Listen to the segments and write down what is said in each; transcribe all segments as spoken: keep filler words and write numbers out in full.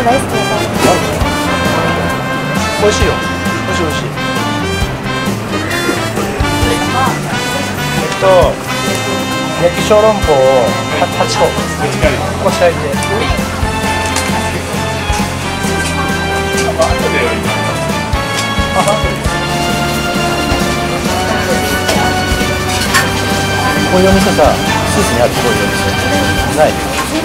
大好きなパン。 美味しいよ。美味しい美味しい。えっと焼き小籠包をはちここしあえて。こういうお店さ、スーツにあるこういうお店ない？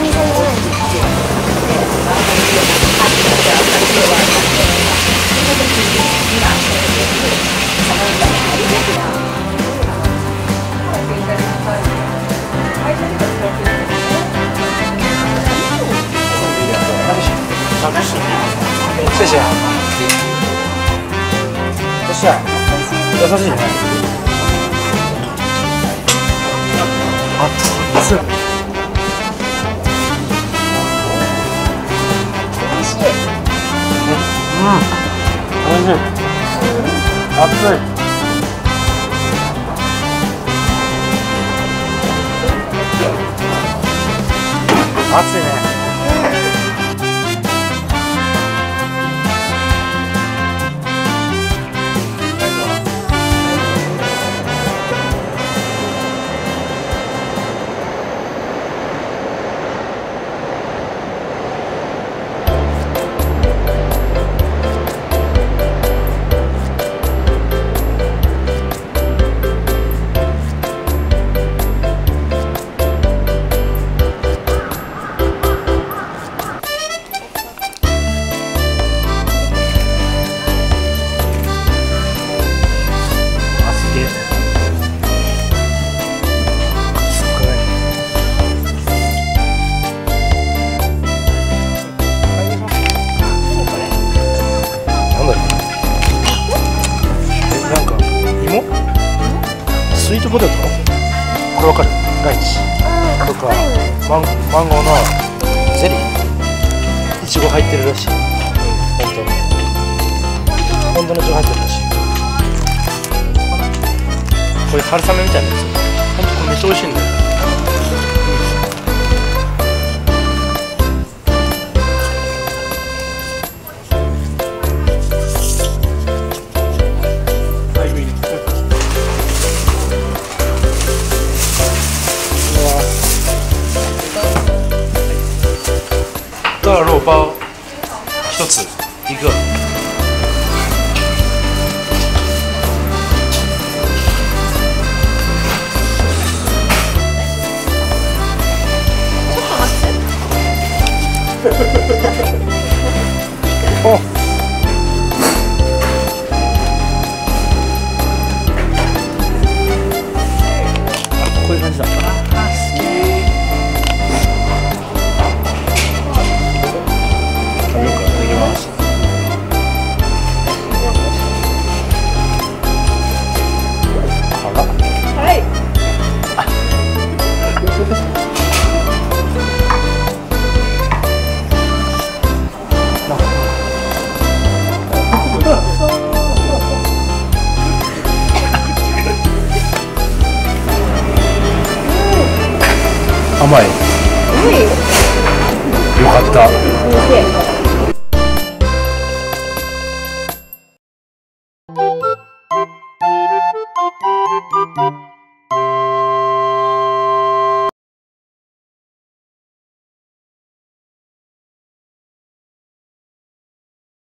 谢谢。不是啊，優しいね。熱い。 美味しい。 うん。美味しい。熱い。熱いね。スイートポテトこれわかる？ライチとかマン、マンゴーのゼリーいちご入ってるらしい。本当に本当のいちご入ってるらしい。これ春雨みたいなやつ。本当これめっちゃ美味しいんだよ。大肉包一つ一个。お。こういう感じだ。甘い。よかった。